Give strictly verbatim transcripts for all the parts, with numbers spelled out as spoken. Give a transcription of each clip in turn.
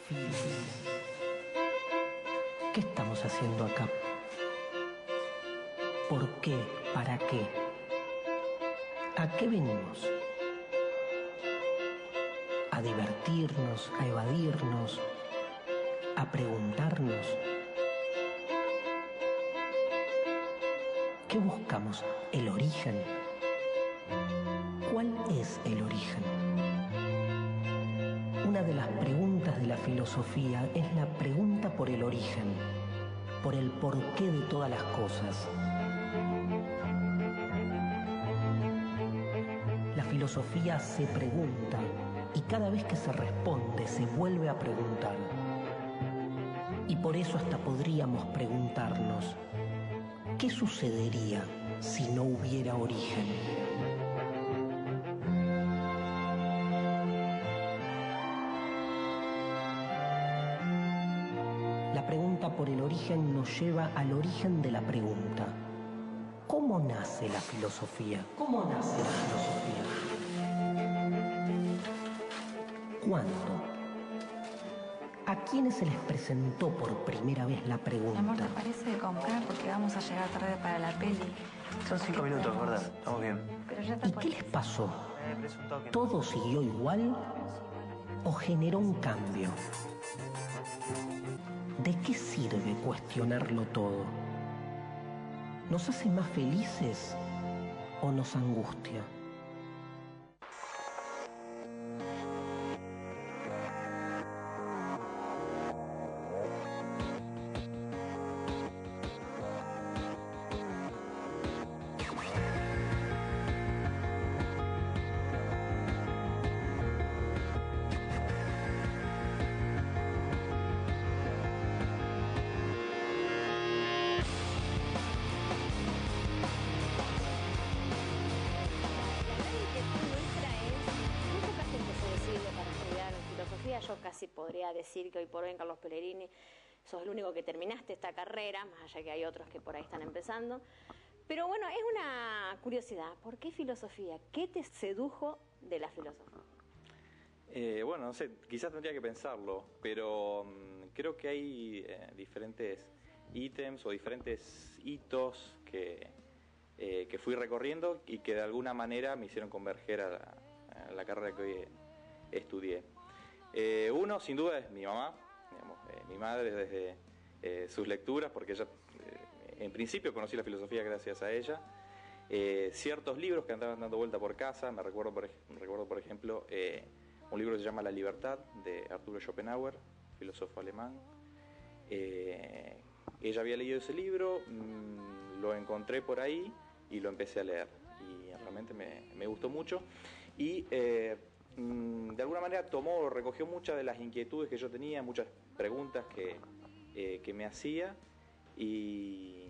filosofía. ¿Qué estamos haciendo acá? ¿Por qué? ¿Para qué? ¿A qué venimos? ¿A divertirnos? ¿A evadirnos? ¿A preguntarnos? ¿Qué buscamos? ¿El origen? ¿Cuál es el origen? Una de las preguntas de la filosofía es la pregunta por el origen, por el porqué de todas las cosas. La filosofía se pregunta y cada vez que se responde se vuelve a preguntar. Y por eso hasta podríamos preguntarnos, ¿qué sucedería si no hubiera origen? La pregunta por el origen nos lleva al origen de la pregunta. ¿Cómo nace la filosofía? ¿Cómo nace la filosofía? ¿Cuándo? ¿A quiénes se les presentó por primera vez la pregunta? Mi amor, ¿te parece comprar? Porque vamos a llegar tarde para la peli. Son cinco minutos, ¿verdad? Estamos bien. Pero ya está. ¿Y qué les pasó? Eh, presuntado que no. ¿Todo siguió igual o generó un cambio? ¿De qué sirve cuestionarlo todo? ¿Nos hace más felices o nos angustia? Yo casi podría decir que hoy por hoy en Carlos Pellegrini sos el único que terminaste esta carrera, más allá que hay otros que por ahí están empezando. Pero bueno, es una curiosidad. ¿Por qué filosofía? ¿Qué te sedujo de la filosofía? Eh, bueno, no sé, quizás tendría que pensarlo, pero um, creo que hay eh, diferentes ítems o diferentes hitos que, eh, que fui recorriendo y que de alguna manera me hicieron converger a la, a la carrera que hoy estudié. Eh, uno, sin duda, es mi mamá, digamos, eh, mi madre desde eh, sus lecturas, porque ella, eh, en principio conocí la filosofía gracias a ella. Eh, ciertos libros que andaban dando vuelta por casa, me recuerdo por, me recuerdo, por ejemplo, eh, un libro que se llama La Libertad, de Arturo Schopenhauer, filósofo alemán. Eh, ella había leído ese libro, mmm, lo encontré por ahí y lo empecé a leer. Y realmente me, me gustó mucho. Y... Eh, de alguna manera tomó, recogió muchas de las inquietudes que yo tenía, muchas preguntas que, eh, que me hacía y,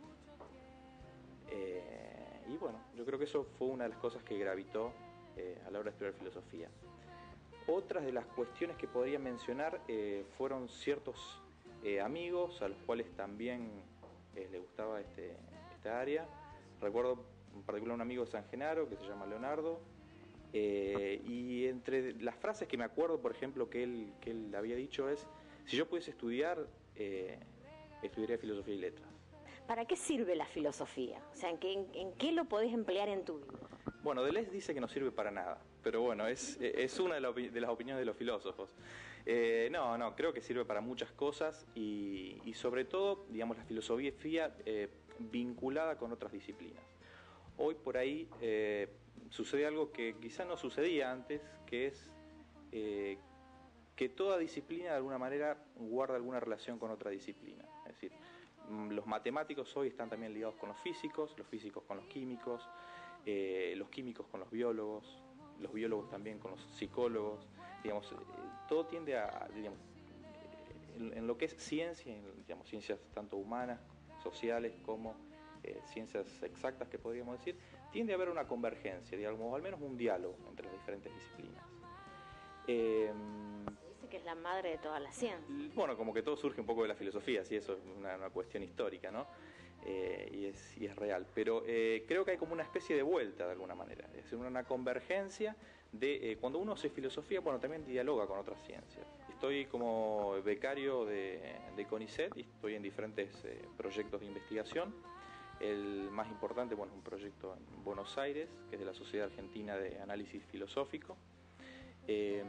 eh, y bueno, yo creo que eso fue una de las cosas que gravitó eh, a la hora de estudiar filosofía. Otras de las cuestiones que podría mencionar eh, fueron ciertos eh, amigos a los cuales también eh, les gustaba este, esta área. Recuerdo en particular un amigo de San Genaro que se llama Leonardo. Eh, y entre las frases que me acuerdo, por ejemplo, que él, que él había dicho es: si yo pudiese estudiar, eh, estudiaría filosofía y letras. ¿Para qué sirve la filosofía? O sea, ¿en qué, en, en qué lo podés emplear en tu vida? Bueno, Deleuze dice que no sirve para nada, pero bueno, es, es una de, la, de las opiniones de los filósofos. Eh, no, no, creo que sirve para muchas cosas y, y sobre todo, digamos, la filosofía eh, vinculada con otras disciplinas. Hoy por ahí eh, sucede algo que quizá no sucedía antes, que es eh, que toda disciplina de alguna manera guarda alguna relación con otra disciplina. Es decir, los matemáticos hoy están también ligados con los físicos, los físicos con los químicos, eh, los químicos con los biólogos, los biólogos también con los psicólogos. Digamos, eh, todo tiende a, digamos, en, en lo que es ciencia, en, digamos, ciencias tanto humanas, sociales como Eh, ciencias exactas, que podríamos decir, tiende a haber una convergencia, digamos, o al menos un diálogo entre las diferentes disciplinas. Eh, Dice que es la madre de todas las ciencias. Bueno, como que todo surge un poco de la filosofía, sí, eso es una, una cuestión histórica, ¿no? eh, y, es, y es real. Pero eh, creo que hay como una especie de vuelta de alguna manera, es decir, una convergencia de eh, cuando uno hace filosofía, bueno, también dialoga con otras ciencias. Estoy como becario de, de CONICET y estoy en diferentes eh, proyectos de investigación. El más importante, bueno, es un proyecto en Buenos Aires, que es de la Sociedad Argentina de Análisis Filosófico. Eh,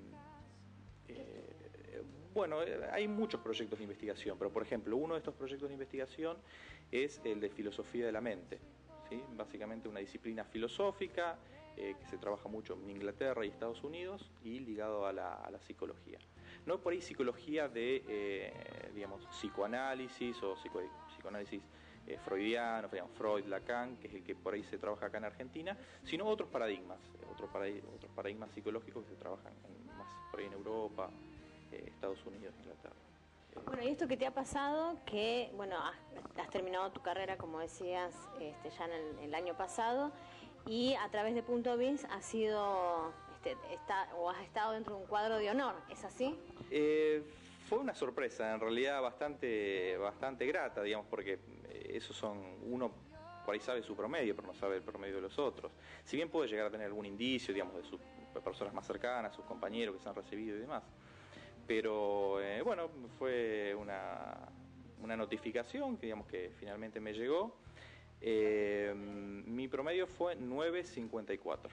eh, bueno, hay muchos proyectos de investigación, pero por ejemplo, uno de estos proyectos de investigación es el de filosofía de la mente, ¿sí? Básicamente una disciplina filosófica eh, que se trabaja mucho en Inglaterra y Estados Unidos y ligado a la, a la psicología. No por ahí psicología de, eh, digamos, psicoanálisis o psico, psicoanálisis eh, freudiano, digamos, Freud, Lacan, que es el que por ahí se trabaja acá en Argentina, sino otros paradigmas, otros paradigmas, otros paradigmas psicológicos que se trabajan en, más por ahí en Europa, eh, Estados Unidos, Inglaterra. Bueno, y esto que te ha pasado, que, bueno, has, has terminado tu carrera, como decías, este, ya en el, el año pasado, y a través de Punto Biz has sido, este, está, o has estado dentro de un cuadro de honor, ¿es así? Eh, fue una sorpresa, en realidad bastante, bastante grata, digamos, porque esos son, uno por ahí sabe su promedio, pero no sabe el promedio de los otros. Si bien puede llegar a tener algún indicio, digamos, de sus personas más cercanas, sus compañeros que se han recibido y demás. Pero eh, bueno, fue una, una notificación que, digamos, que finalmente me llegó. Eh, mi promedio fue nueve cincuenta y cuatro.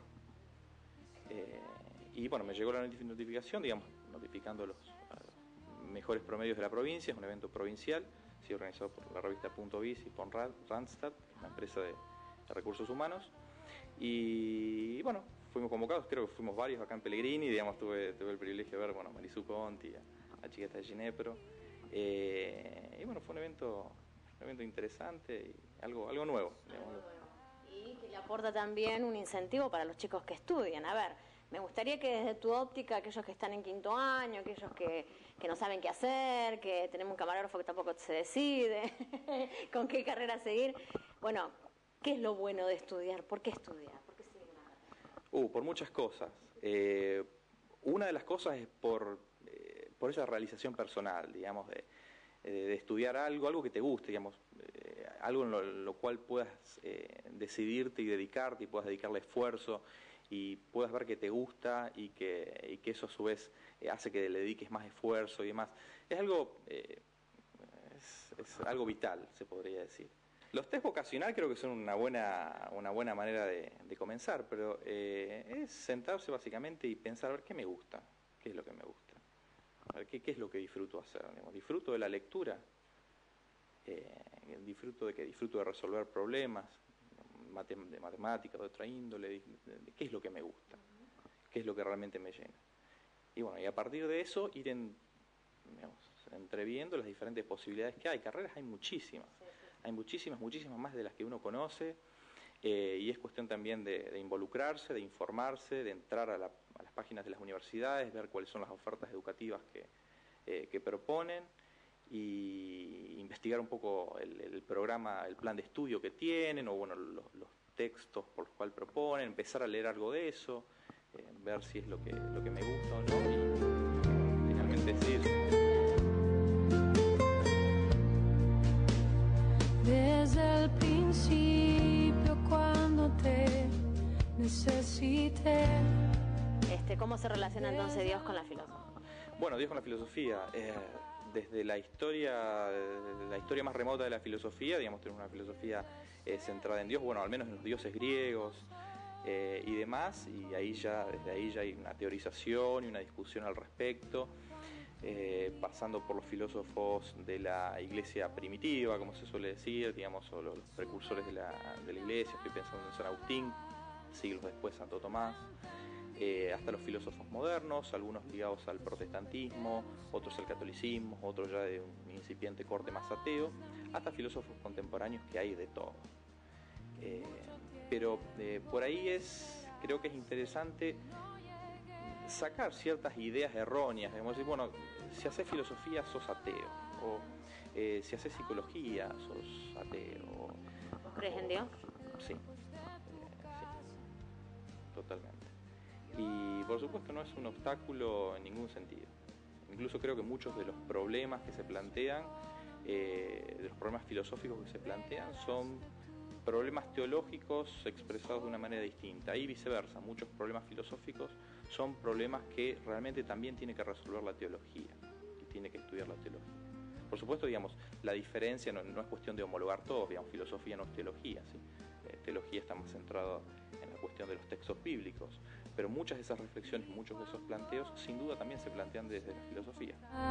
Eh, y bueno, me llegó la notificación, digamos, notificando los, los mejores promedios de la provincia. Es un evento provincial, sí, organizado por la revista Punto Biz y por Randstad, una empresa de, de recursos humanos. Y, y bueno, fuimos convocados, creo que fuimos varios acá en Pellegrini, digamos, tuve, tuve el privilegio de ver, bueno, a Marisu Conti, a, a Chiqueta de Ginepro, eh, y bueno, fue un evento, un evento interesante y algo, algo nuevo, digamos. Algo nuevo. Y que le aporta también un incentivo para los chicos que estudian. A ver, me gustaría que desde tu óptica, aquellos que están en quinto año, aquellos que, que no saben qué hacer, que tenemos un camarógrafo que tampoco se decide con qué carrera seguir, bueno, ¿qué es lo bueno de estudiar? ¿Por qué estudiar? Uh, por muchas cosas. Eh, una de las cosas es por, eh, por esa realización personal, digamos, de, de estudiar algo, algo que te guste, digamos, eh, algo en lo, lo cual puedas eh, decidirte y dedicarte y puedas dedicarle esfuerzo y puedas ver que te gusta y que, y que eso a su vez eh, hace que le dediques más esfuerzo y demás. Es algo, eh, es, es algo vital, se podría decir. Los test vocacional creo que son una buena, una buena manera de, de comenzar, pero eh, es sentarse básicamente y pensar, a ver, ¿qué me gusta? ¿Qué es lo que me gusta? A ver, ¿qué, qué es lo que disfruto hacer? Digamos, ¿disfruto de la lectura? Eh, ¿Disfruto de qué? ¿Disfruto de resolver problemas mate, de matemática, de otra índole? De, de, de, ¿Qué es lo que me gusta? ¿Qué es lo que realmente me llena? Y bueno, y a partir de eso ir en, digamos, entreviendo las diferentes posibilidades que hay. Carreras hay muchísimas. Hay muchísimas, muchísimas más de las que uno conoce, eh, y es cuestión también de, de involucrarse, de informarse, de entrar a, la, a las páginas de las universidades, ver cuáles son las ofertas educativas que, eh, que proponen y investigar un poco el, el programa, el plan de estudio que tienen o bueno, los, los textos por los cuales proponen, empezar a leer algo de eso, eh, ver si es lo que, lo que me gusta o no y finalmente decir. Desde el principio cuando te necesité. Este, ¿Cómo se relaciona entonces Dios con la filosofía? Bueno, Dios con la filosofía, eh, desde la historia, la historia más remota de la filosofía, digamos, tenemos una filosofía eh, centrada en Dios, bueno, al menos en los dioses griegos eh, y demás, y ahí ya, desde ahí ya hay una teorización y una discusión al respecto. Eh, pasando por los filósofos de la iglesia primitiva, como se suele decir, digamos, o los, los precursores de la, de la iglesia, estoy pensando en San Agustín, siglos después Santo Tomás, eh, hasta los filósofos modernos, algunos ligados al protestantismo, otros al catolicismo, otros ya de un incipiente corte más ateo, hasta filósofos contemporáneos que hay de todo. Eh, pero eh, por ahí es, creo que es interesante sacar ciertas ideas erróneas, digamos, decir, bueno, si haces filosofía sos ateo, o eh, si haces psicología sos ateo. ¿Vos crees en Dios? Sí, eh, sí, totalmente. Y por supuesto no es un obstáculo en ningún sentido. Incluso creo que muchos de los problemas que se plantean eh, de los problemas filosóficos que se plantean son problemas teológicos expresados de una manera distinta, y viceversa. Muchos problemas filosóficos son problemas que realmente también tiene que resolver la teología, y tiene que estudiar la teología. Por supuesto, digamos, la diferencia no, no es cuestión de homologar todos, digamos, filosofía no es teología, ¿sí? Eh, teología está más centrada en la cuestión de los textos bíblicos, pero muchas de esas reflexiones, muchos de esos planteos, sin duda también se plantean desde la filosofía.